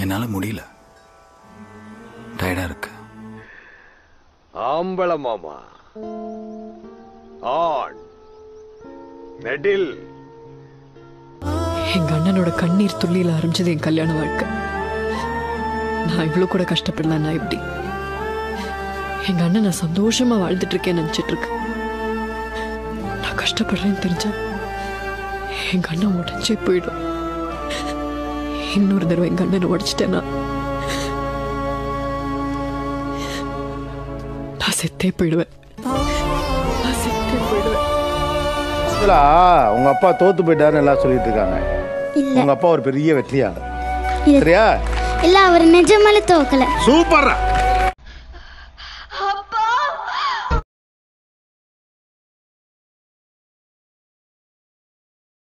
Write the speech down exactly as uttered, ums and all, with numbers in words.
என்னால முடியல, டயர்டா இருக்கு. ஆம்பள மாமா ஆன் மெடில். எங்க அண்ணனோட கண்ணீர் துள்ளியில ஆரம்பிச்சது என் கல்யாண வாழ்க்கை. நான் இவ்வளவு கூட கஷ்டப்படல. நான் எப்படி எங்க அண்ணன் நான் சந்தோஷமா வாழ்ந்துட்டு இருக்கேன்னு நினைச்சிட்டு இருக்கு. நான் கஷ்டப்படுறேன்னு தெரிஞ்சா எங்க அண்ணன் உடஞ்சே போயிடும். இன்னொரு தடவை எங்க அண்ணனை உடைச்சிட்டேன்னா நான் செத்தே போயிடுவேன். நான் செத்தே போயிடுவேன். உங்க அப்பா தோத்து போயிட்டாருன்னு எல்லாம் சொல்லிட்டு இருக்காங்க. உங்க அப்பா ஒரு பெரிய வெற்றியாளர். சரியா? இல்ல, அவர் நிஜமாலே தோக்கல. சூப்பர்.